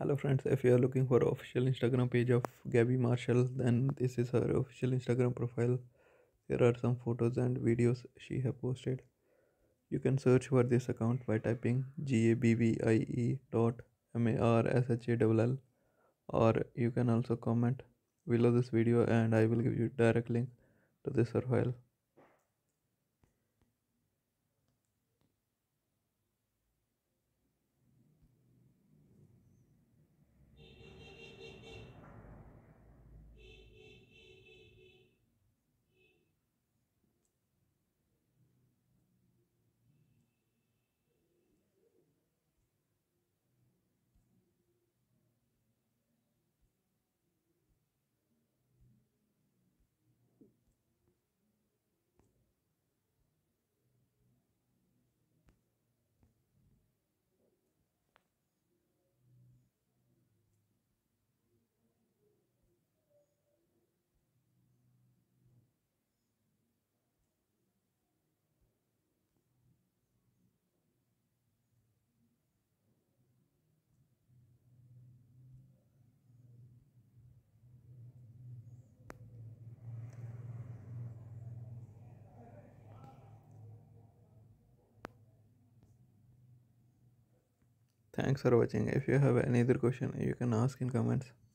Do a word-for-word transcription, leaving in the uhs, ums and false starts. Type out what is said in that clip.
Hello friends, if you are looking for official Instagram page of Gabby Marshall, then this is her official Instagram profile. Here are some photos and videos she have posted. You can search for this account by typing G A B B I E dot M A R S H A L L, or you can also comment below this video and I will give you direct link to this profile. Thanks for watching. If you have any other question, you can ask in comments.